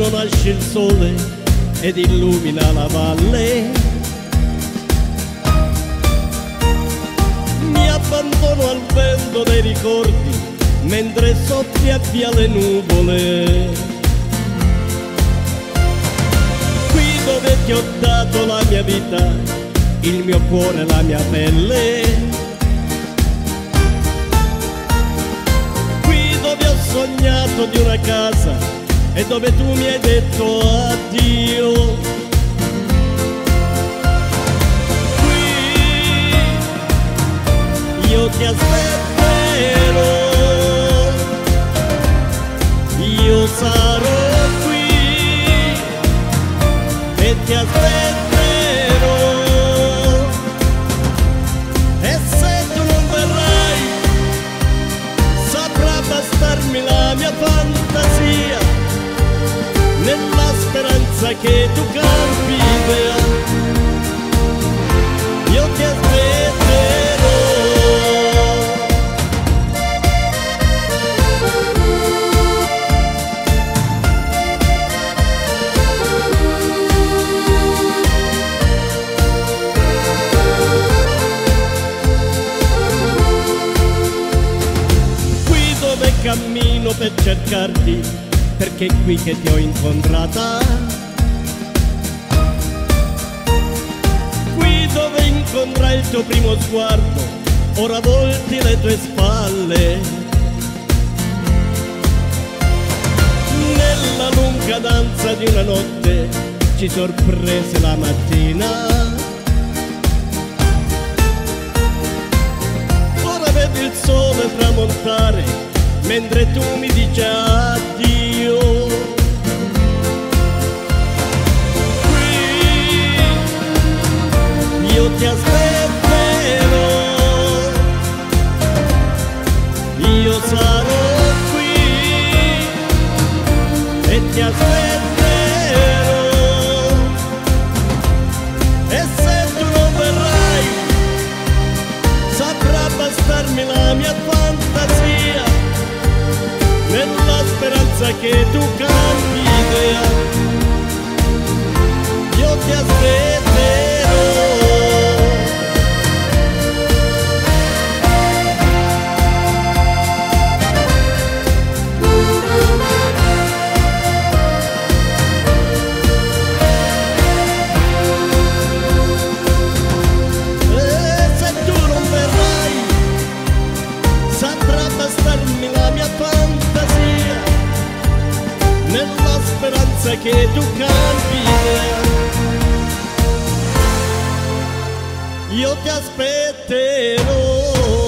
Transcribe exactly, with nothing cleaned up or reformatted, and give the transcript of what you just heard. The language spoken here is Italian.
mattino nasce il sole ed illumina la valle. Mi abbandono al vento dei ricordi mentre soffia via le nuvole. Qui dove ti ho dato la mia vita, il mio cuore, la mia pelle. Qui dove ho sognato di una casa e dove tu mi hai detto addio. Qui io ti aspetterò, io sarò qui e ti aspetterò. E se tu non verrai, saprà bastarmi la mia fantasia, nella speranza che tu cambi idea. Io ti aspetterò. Qui dove cammino per cercarti, perché è qui che ti ho incontrata. Qui dove incontrai il tuo primo sguardo, ora volti le tue spalle. Nella lunga danza di una notte ci sorprese la mattina. Ora vedi il sole tramontare mentre tu mi dici addio. Qui io ti aspetterò, io sarò qui e ti aspetterò. E se tu non verrai, saprà bastarmi la mia fantasia, nella speranza che tu cambi idea. Io ti aspetterò. E se tu non verrai, saprà bastarmi la mia fantasia, nella speranza che tu cambi idea. Io ti aspetterò.